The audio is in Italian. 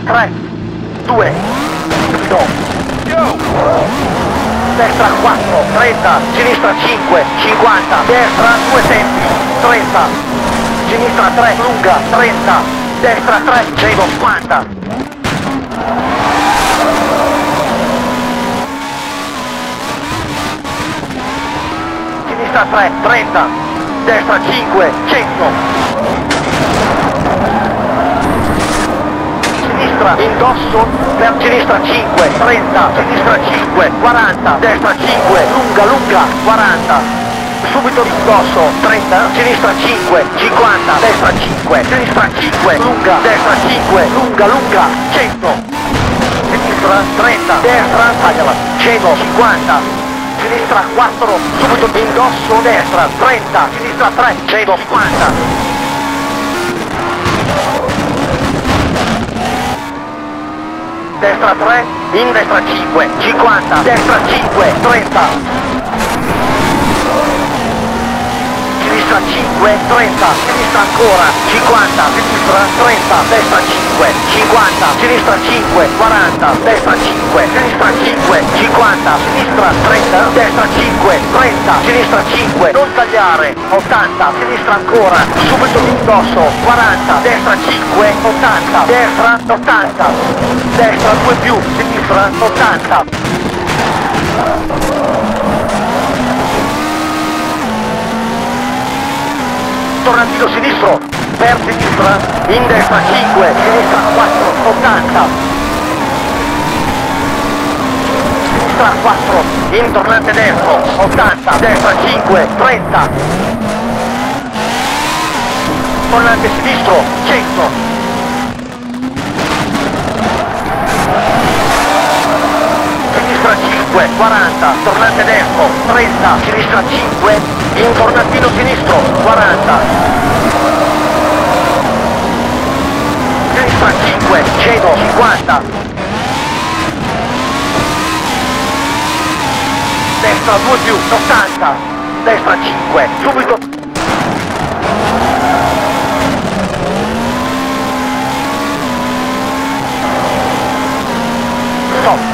3, 2, no. Destra 4, 30, sinistra 5, 50, destra 2 tempi, 30, sinistra 3, lunga, 30, destra 3, 150. Sinistra 3, 30, destra 5, 100. Indosso per sinistra 5, 30, sinistra 5, 40, destra 5, lunga, lunga, 40, subito indosso, 30, sinistra 5, 50, destra 5, sinistra 5, lunga, destra 5, lunga, lunga, 100, sinistra 30, destra, tagliala, 150, sinistra 4, subito indosso, destra 30, sinistra 3, 150. Destra 3, in destra 5, 50, destra 5, 30. Sinistra 5, 30, sinistra ancora, 50, sinistra 30, destra 5, 50, sinistra 5, 40, destra 5, sinistra 5, 50, sinistra 30, destra 5, 30, sinistra 5, non tagliare, 80, sinistra ancora, subito indosso, 40, destra 5, 80, destra 80, destra 2 più, sinistra 80. Tornantino sinistro, per sinistra, in destra 5, sinistra 4, 80. Sinistra 4, in tornante destro, 80, destra 5, 30. Tornante sinistro, 100. Sinistra 5, 40, tornante destro, 30, sinistra 5, in tornantino sinistro, 40. Sinistra 5, 150. Destra 2 più, 80. Destra 5, subito. Stop.